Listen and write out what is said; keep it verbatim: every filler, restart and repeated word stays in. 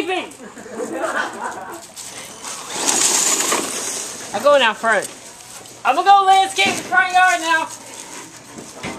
landscaping! I'm going out front. I'm gonna go landscape the front yard now.